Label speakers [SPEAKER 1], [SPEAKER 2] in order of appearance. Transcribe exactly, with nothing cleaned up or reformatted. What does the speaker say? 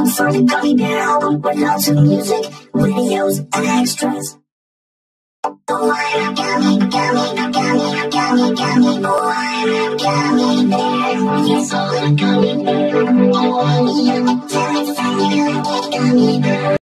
[SPEAKER 1] Look for the Gummy Bear album with lots of music, videos, and extras. Oh, I'm a gummy, gummy, gummy, gummy, gummy. Oh, I'm a gummy bear. Yes, I'm a gummy bear. Oh, I'm a gummy bear.